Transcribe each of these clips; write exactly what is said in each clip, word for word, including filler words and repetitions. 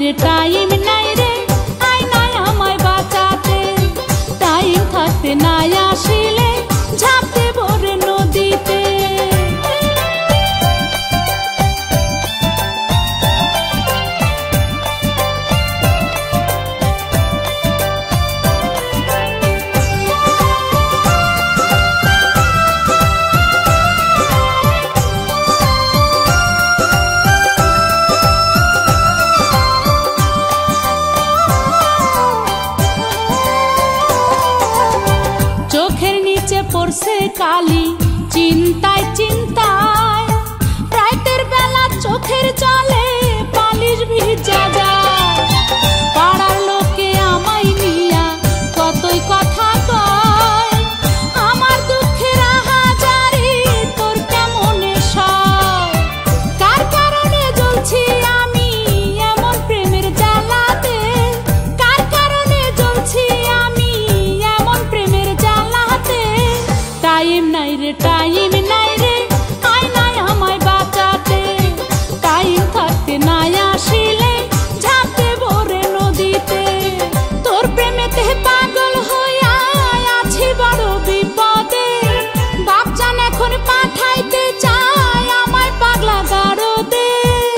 রে টাইম নাই রে আই নাই আমায় বাঁচাতে টাইম থাকতে নাই আসিলে ঝাঁপ দেব রে নদীতে পড়ছে কালি চিন্তায় চিন্তায় রাতের বেলা চোখের জলে পালিশ ভিজা যায় পাড়ার লোকে আমায় নিয়া কতই কথা কয় আমার দুঃখের আহাজারি তোর কেমনে সয় কার কারণে জ্বলছি আমি এমন প্রেমের জ্বালাতে কার কারণে জ্বলছি আমি এমন প্রেমের জ্বালাতে টাইম নাই রে টাইম নাই রে আই নাই আমায় বাঁচাতে টাইম থাকতে নাই আসিলে ঝাঁপ দেব রে নদীতে তোর প্রেমেতে পাগল হইয়া আছি বড় বিপদে বাপ জান এখন পাঠাইতে চায় আমায় পাগলা গারদে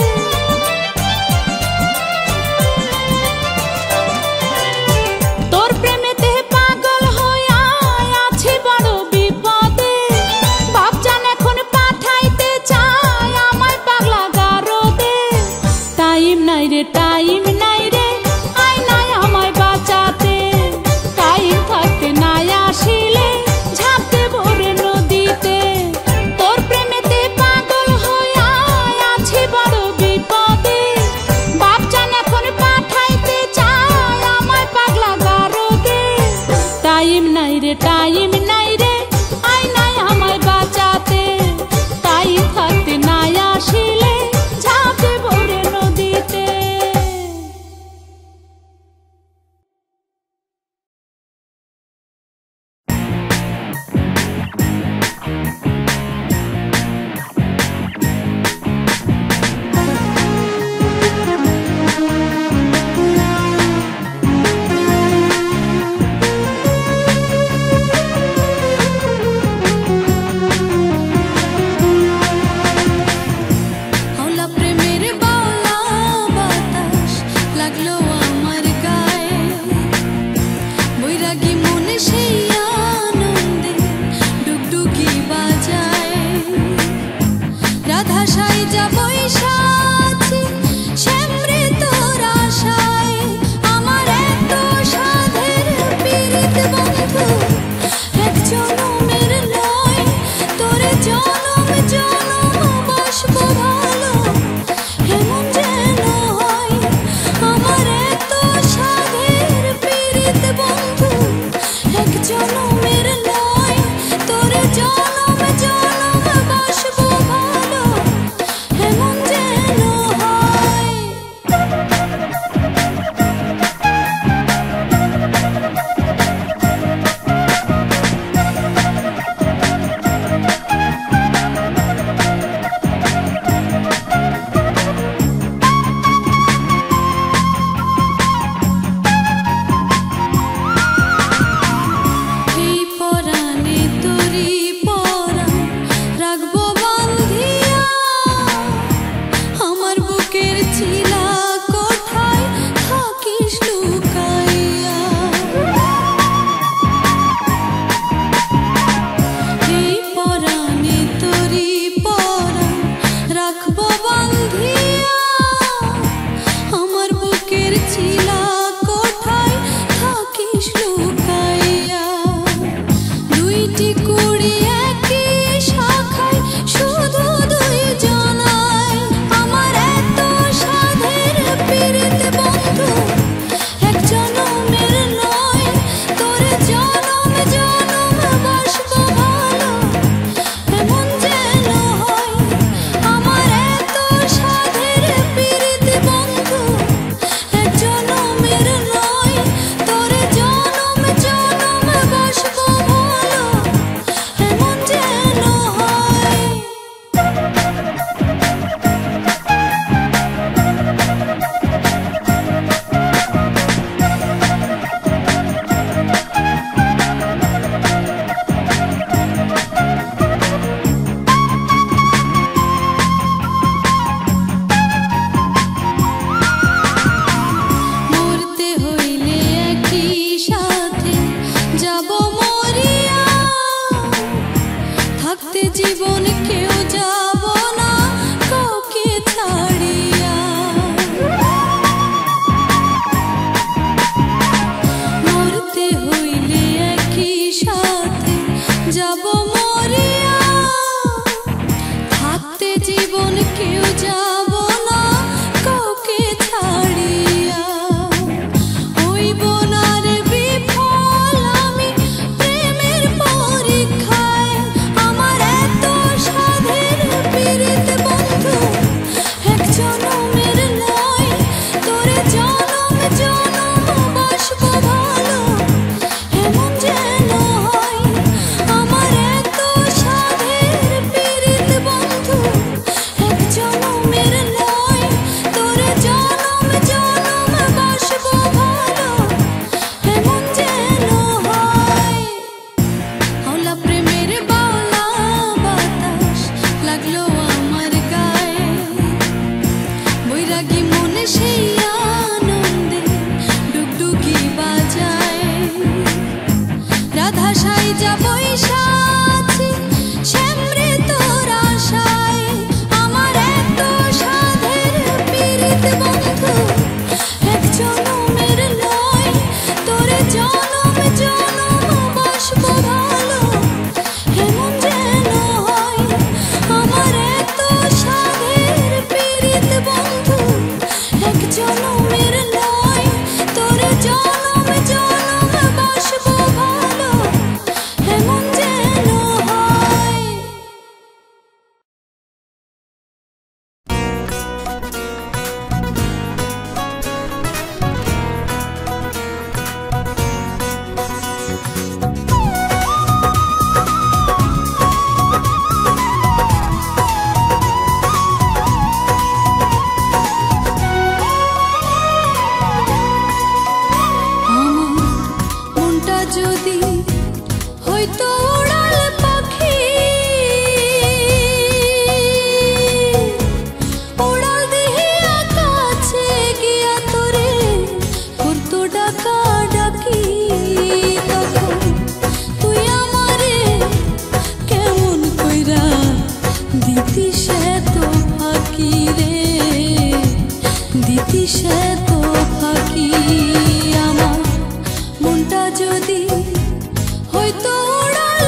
তোর প্রেমেতে পাগল হইয়া আছি বড় বিপদে বাপ জান এখন পাঠাইতে চায় আমায় পাগলা গারদে টাইম নাই রে টাইম নাই রে আই নাই আমায় বাঁচাতে টাইম থাকতে নাই আসিলে ঝাঁপ দেব রে নদীতে তোর প্রেমেতে পাগল হইয়া আছি বড় বিপদে বাপ জান এখন পাঠাইতে চায় আমায় পাগলা গারদে টাইম নাই রে টাইম নাই রে আই নাই আমায় বাঁচাতে টাইম থাকতে নাই আসিলে ঝাঁপ দেব রে নদীতে বন্ধু যদি হয়তো উড়াল পাখি, উড়াল দিহিয়া কাছে গিয়া তোরে করতো ডাকা ডাকি, তখন তুই আমারে কেমন কইরা দিতি সে তো ফাঁকি রে, দিতি সে তো ফাঁকি। আমার মনটা যদি হয়তো উড়াল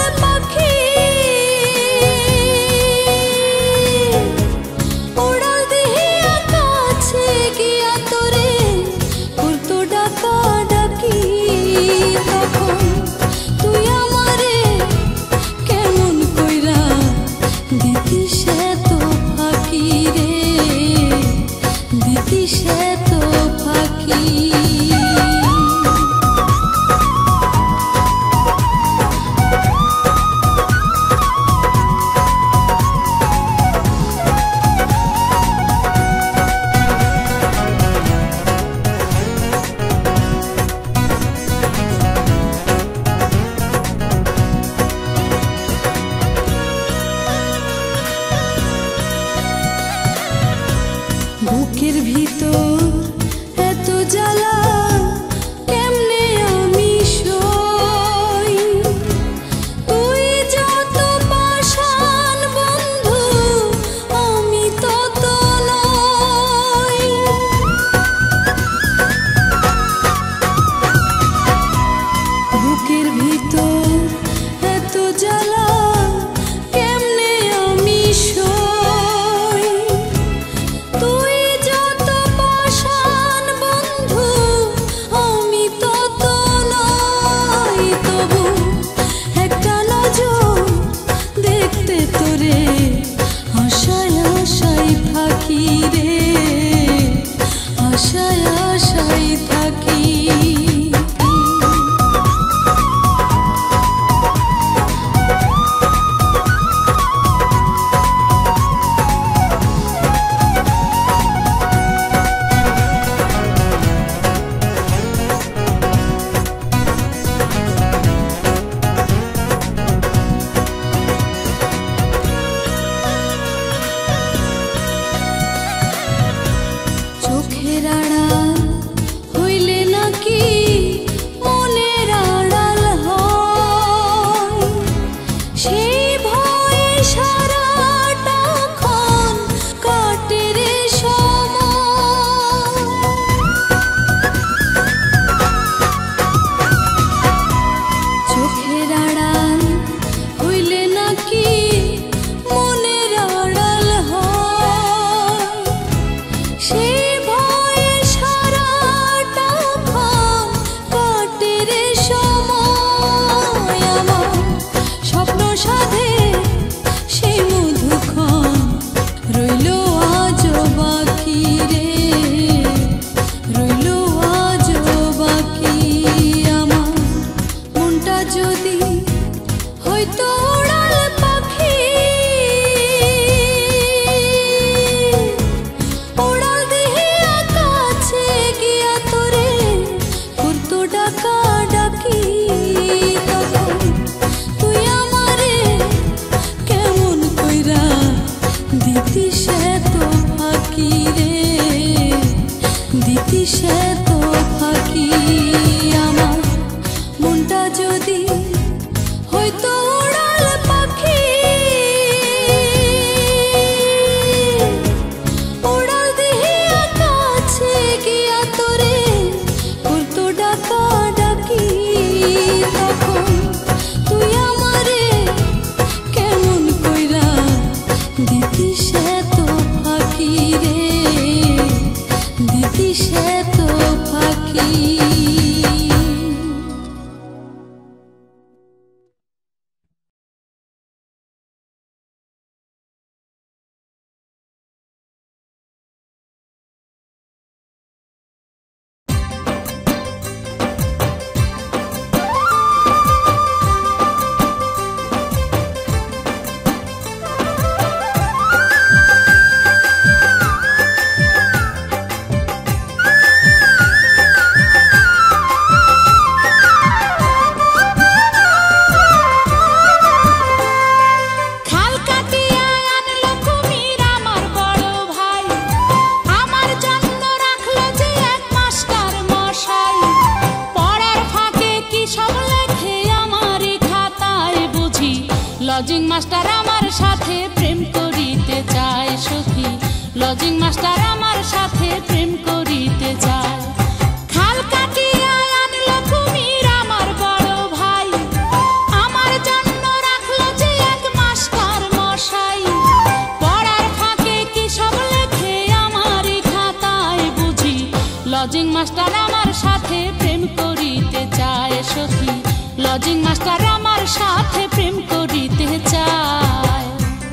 লজিং মাস্টার আমার সাথে প্রেম করিতে চায় সখী, লজিং মাস্টার আমার সাথে প্রেম করিতে চায়। খাল কাটিয়া আনলো কুমির আমার বড় ভাই, আমার জন্য রাখলো যে এক মাস্টার মশাই। পড়ার ফাঁকে কি সব লেখে আমার খাতায় বুঝি, লজিং মাস্টার আমার সাথে প্রেম করিতে চায় সখী, লজিং মাস্টার আমার সাথে প্রেম করিতে চায়।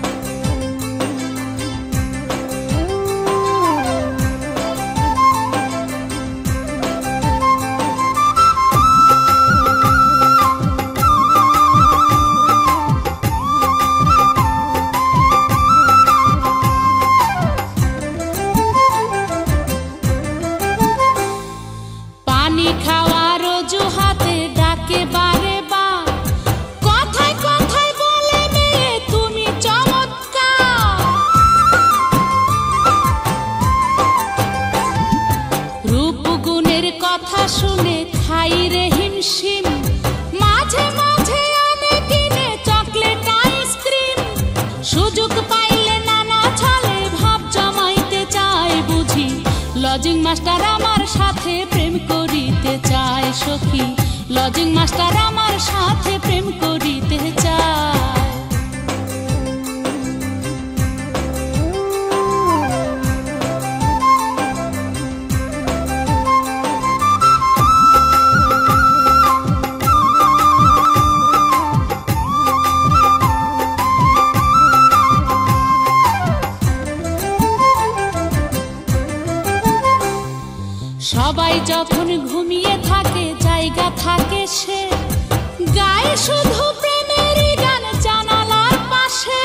পানি খাওয়ার অজুহাতে ডাকে বারে বার, কথায় কথায় বলে মেয়ে তুমি চমৎকার। রূপ গুণের কথা শুনে খাই রে হিমশিম, মাঝে মাঝে আনে কিনে চকলেট আইসক্রিম। সুযোগ পাইলে নানা ছলে ভাব জমাইতে চায় বুঝি, লজিং মাস্টার আমার সাথে প্রেম করিতে চায় সখী, লজিং মাস্টার আমার সাথে প্রেম করিতে চায়। সবাই যখন ঘুমিয়ে থাকে জায়গা থাকে সে গায়ে শুধু প্রেমেরই গান জানালার পাশে।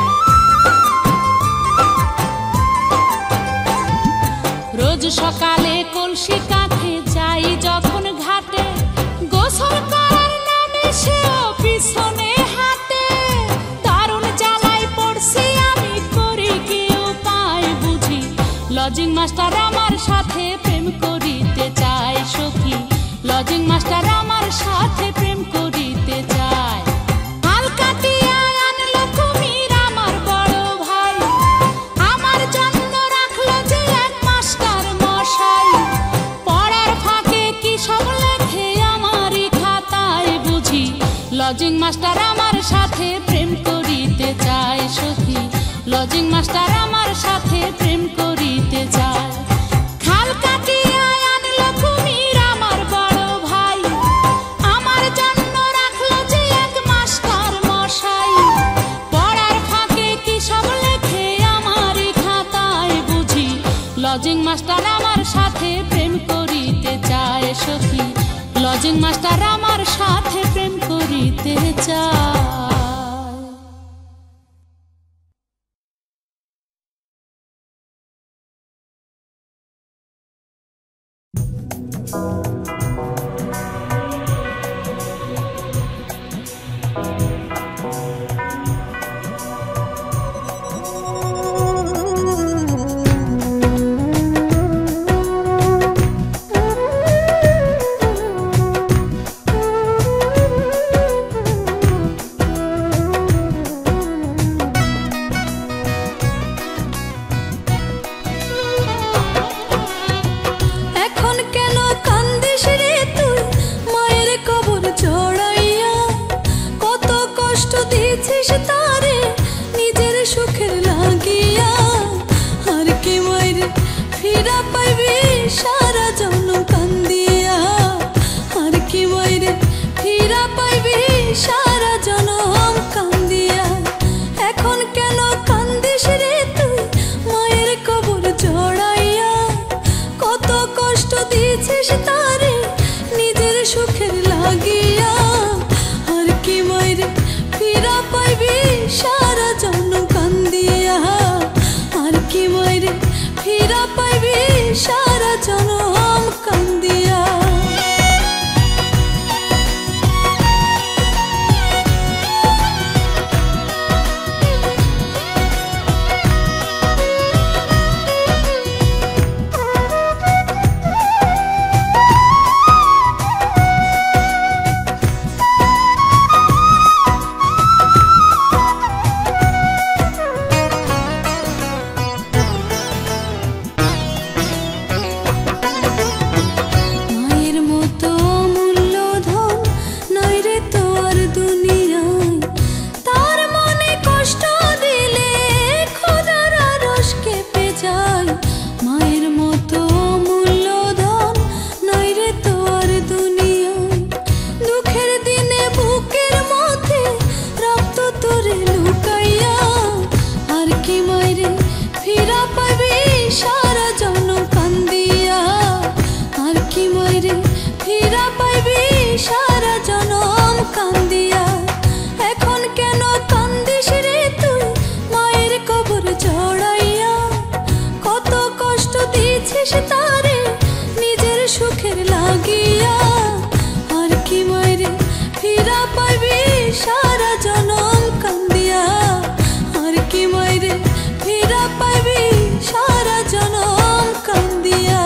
রোজ সকালে কলসি কাঁধে যাই যখন ঘাটে, গোসল করার নামে সেও পিছনে হাঁটে। দারুণ জ্বালায় পড়ছি আমি, করি কি উপায় বুঝি, লজিং মাস্টার আমার সাথে প্রেম করিতে চায় সখী, লজিং মাস্টার আমার সাথে প্রেম করিতে চায়। হাল কাটিয়া আনলো কুমির আমার বড় ভাই, আমার জন্য রাখলো যে এক মাস্টার মশাই। পড়ার ফাঁকে কি সব লেখে আমার খাতায় বুঝি, লজিং মাস্টার আমার সাথে প্রেম করিতে চায় সখী, লজিং মাস্টার আমার সাথে প্রেম করিতে চায়। খাল কাটিয়া আনলো কুমির আমার বড় ভাই, আমার জন্য রাখলো যে এক মাস্টার মশাই। পড়ার ফাঁকে কি সব লেখে আমার খাতায় বুঝি, লজিং মাস্টার আমার সাথে প্রেম করিতে চায় সখী, লজিং মাস্টার আমার সাথে প্রেম করিতে চায়। ফিরা পাইবি সারা জনম কান্দিয়া আর কি মাইরে ফিরা পাইবি সারা জনম কান্দিয়া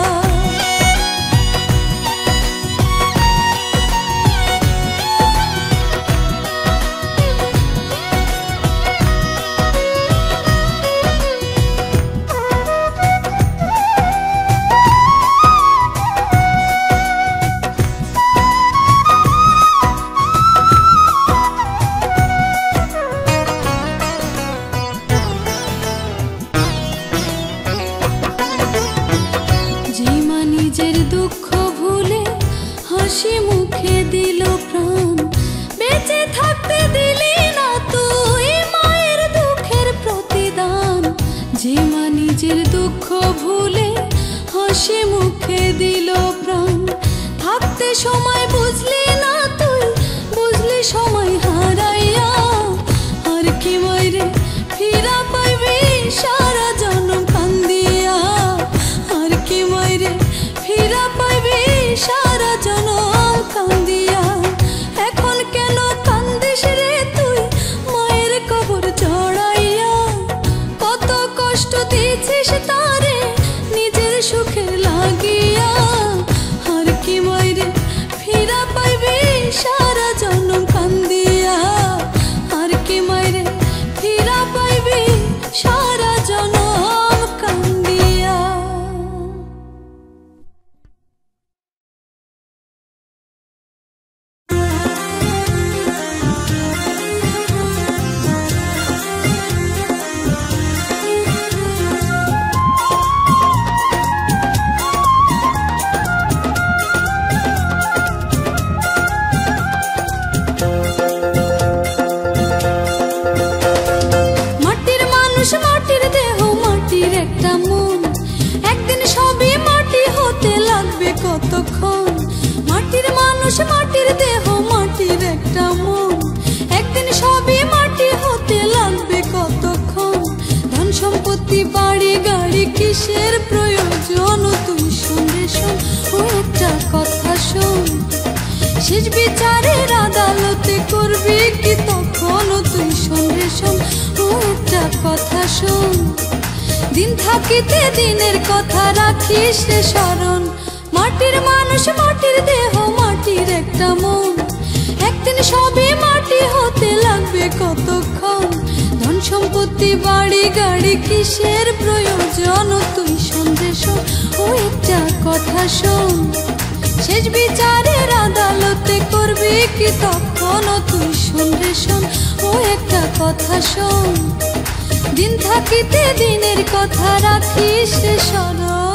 হাসি মুখে দিল প্রাণ বেঁচে থাকতে দিলি না তুই মায়ের দুঃখের প্রতিদান যে মা নিজের দুঃখ ভুলে হাসি মুখে দিল প্রাণ থাকতে সময় বুঝলি না তুই বুঝলি সময় হারাইয়া আর কি মাইরে ফিরা পাইবি সারা জনম কান্দিয়া আর কি মাইরে ফিরা পাইবি সারা জনম কান্দিয়া এখন কেন কান্দিস রে তুই মায়ের কবর জড়াইয়া কত কষ্ট দিয়েছিস তারে নিজের সুখে লাগিয়া আর কি মাইরে ফিরা পাইবি সারা জনম কান্দিয়া আর কি মাইরে ফিরা পাইবি সারা জনম কান্দিয়া কতক্ষণ মাটির মানুষ মাটির দেহ মাটির একটা মন একদিন সবই মাটি হতে লাগবে কতক্ষণ ধন সম্পত্তি বাড়ি গাড়ি কিসের প্রয়োজন তুই শুনে শোন ও একটা কথা শোন শেষ বিচারের আদালতে করবি কি তখন তুই শুনে শোন ও একটা কথা শোন দিন থাকিতে দিনের কথা রাখিস রে স্মরণ মাটির মানুষ মাটির দেহ মাটির একটা মন একদিন সবই মাটি হতে লাগবে কতক্ষণ ধন সম্পত্তি বাড়ি গাড়ি কিসের প্রয়োজন তুই সন্দেশ ও একটা কথা শোন শেষ বিচারের আদালতে করবি কি তখন তুই সন্দেশ ও একটা কথা শোন দিন থাকিতে দিনের কথা রাখিস রে স্মরণ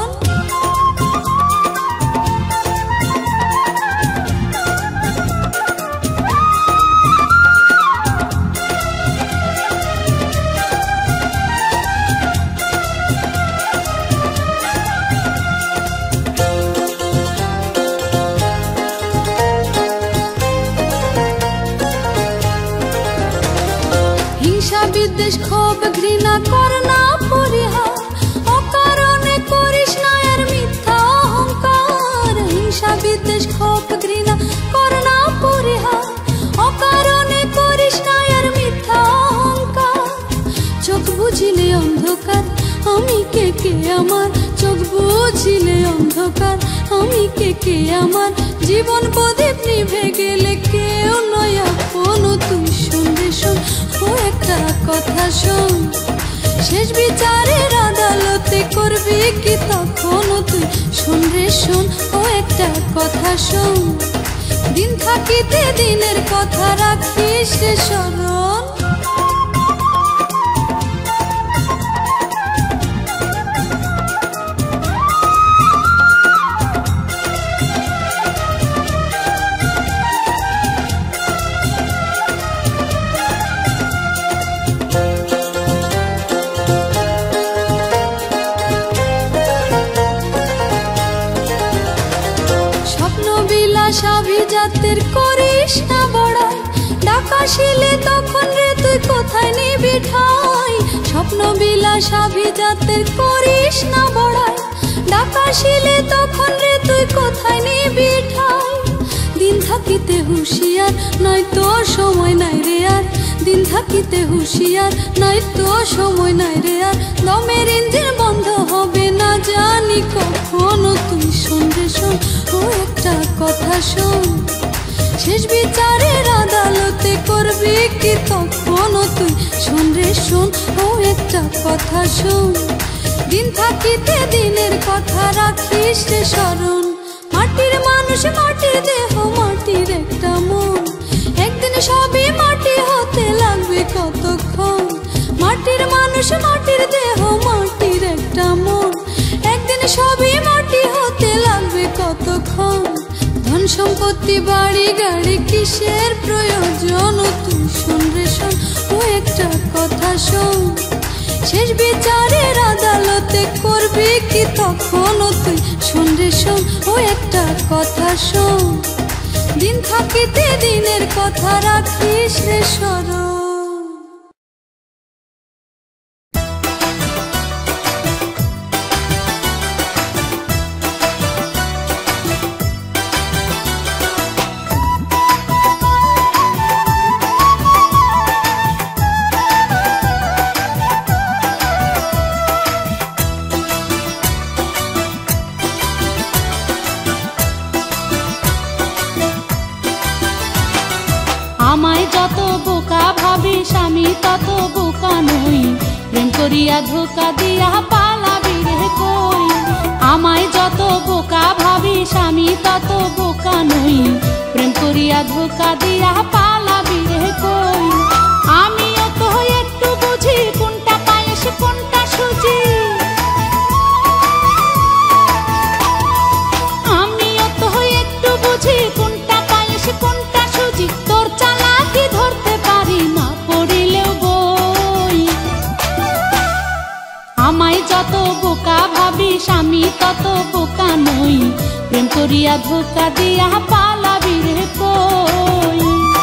বিদ্বেষ ক্ষোভ ঘৃণা কর না পরিহার অকারণে করিস না আর মিথ্যা অহংকার হিংসা বিদ্বেষ ক্ষোভ ঘৃণা কর না পরিহার অকারণে করিস না আর মিথ্যা অহংকার চোখ বুঝিলে অন্ধকার আমি কে কে আমার চোখ বুঝিলে অন্ধকার আমি কে কে আমার জীবন প্রদীপ নিভে গেলে কেউ নয় আপন তুই শুনবে শোন ও একটা কথা শোন শেষ বিচারের আদালতে করবি কি তখন তুই শুনবে শোন ও একটা কথা শোন দিন থাকিতে দিনের কথা রাখিস রে স্মরণ আভিজাতের করিস না বড়াই ডাকাশিলে তখন রে তুই কোথায় নিবি ঠাই স্বপ্ন বিলাস আভিজাতের করিস না বড়াই ডাকাশিলে তখন রে তুই কোথায় নিবি ঠাই দিন থাকিতে হুঁশিয়ার নয় সময় নাই রে আর দিন থাকিতে হুঁশিয়ার নাই তো সময় নাই রে আর দমের ইঞ্জিন বন্ধ হবে না জানি কখনো তুই শোন রে শোন ও একটা কথা শোন শেষ বিচারের আদালতে করবি কি তখনও তুই শোন রে শোন ও একটা কথা শোন দিন থাকিতে দিনের কথা রাখিস রে স্মরণ মাটির মানুষ মাটির দেহ মাটির একটা মন একদিন সবই মাটি হতে লাগবে কতক্ষণ মাটির মানুষ মাটির দেহ মাটির একটা মন একদিন সবই মাটি হতে লাগবে কতক্ষণ ধন সম্পত্তি বাড়ি গাড়ি কিসের প্রয়োজন তুই শোন রে শোন ও একটা কথা শোন শেষ বিচারের আদালতে করবি কি তখনও তুই শোন রে শোন ও একটা কথা শোন দিন থাকিতে দিনের কথা রাখিস রে স্মরণ আমায় যত বোকা ভাবিস আমি তত বোকা নই প্রেম করিয়া ধোকা দিয়া পালাবি রে কই আমায় যত বোকা ভাবিস আমি তত বোকা নই প্রেম করিয়া ধোকা দিয়া পালাবি রে কই আমিও তো একটু বুঝি কোনটা পায়েস কোনটা সুজি আমিও তো একটু বুঝি কোনটা পায়েস কোনটা সুজি তোর চালাকি ধরতে পারি না পড়িলেও বই আমায় যত বোকা ভাবিস আমি তত বোকা নই প্রেম করিয়া ধোকা দিয়া পালাবি রে কই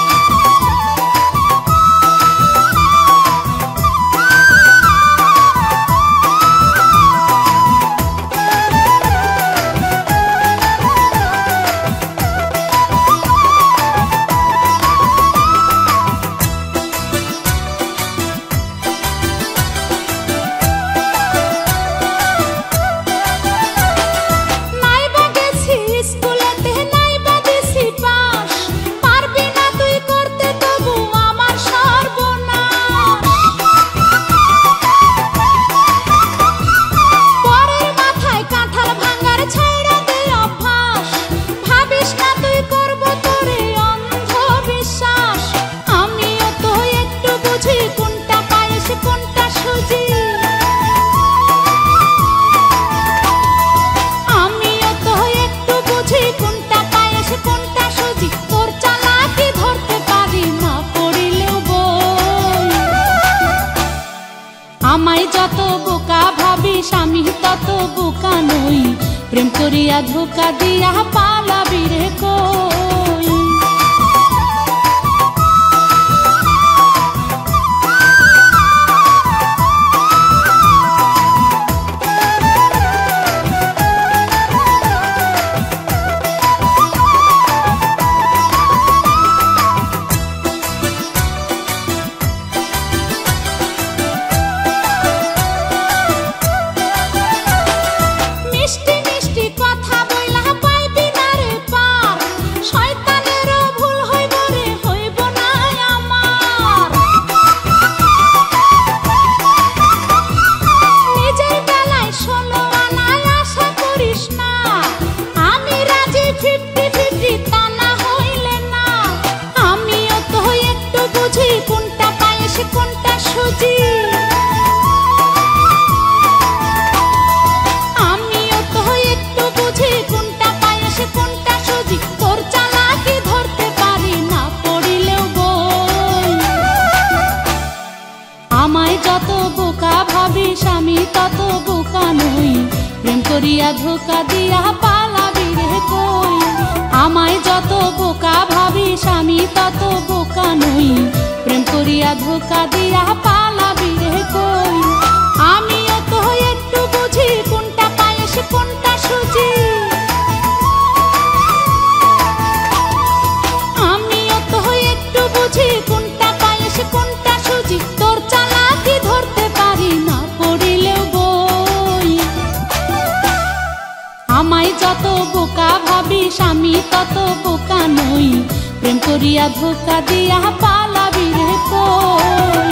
আমায় যত বোকা ভাবিস আমি তত বোকা নই প্রেম করিয়া ধোকা দিয়া পালাবি রে কই করিয়া ধোকা দিয়া পালাবি রে কই আমায় যত বোকা ভাবিস আমি তত বোকা নই প্রেম করিয়া ধোকা দিয়া পালাবি রে কই আমিও তো একটু বুঝি কোনটা পায়েস কোনটা সুজি আমিও তো একটু বুঝি প্রেম করিয়া ধোকা দিয়া পালাবি রে কই।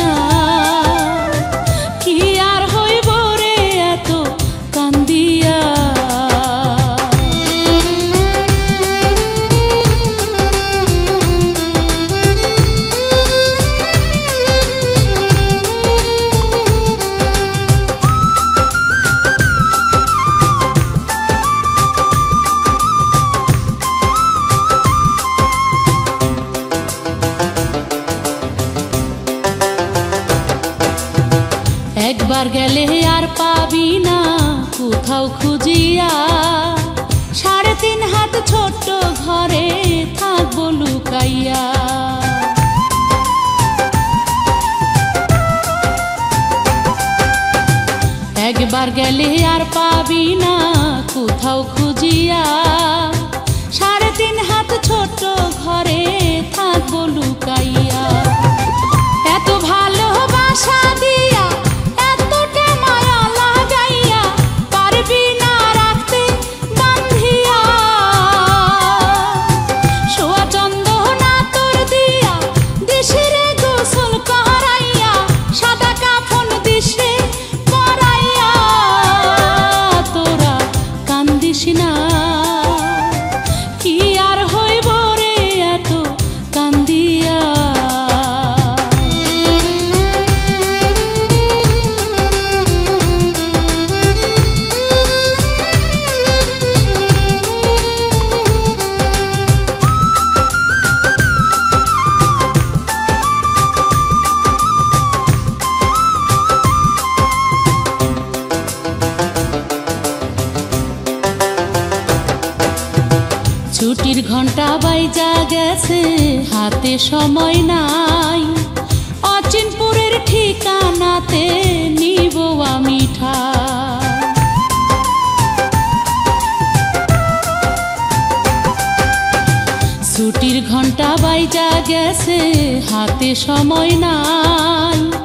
না কি আর হইব রে এত কান্দিয়া। একবার গেলে আর পাবি না কোথাও খুঁজিয়া, সাড়ে তিন হাত ছোট্ট ঘরে থাকবো লুকাইয়া। একবার গেলে আর পাবি না কোথাও খুঁজিয়া, সাড়ে তিন হাত ছোট্ট ঘরে থাকবো লুকাইয়া। এত ভালোবাসা দিয়া এতটা মায়া লাগাইয়া পারবি না রাখতে বান্ধিয়া। সোয়া চন্দনা তোর দিয়া দিশিরে গোসল করাইয়া, সাদা কাফন দিশে পরাইয়া। তোরা কান্দিস না কি আর হইব রে এত কান্দিয়া। ছুটির ঘন্টা বাইজা গেছে হাতে সময় নাই, অচিনপুরের ঠিকানাতে নিব আমি ঠাই। ছুটির ঘন্টা বাইজা গেছে হাতে সময় নাই,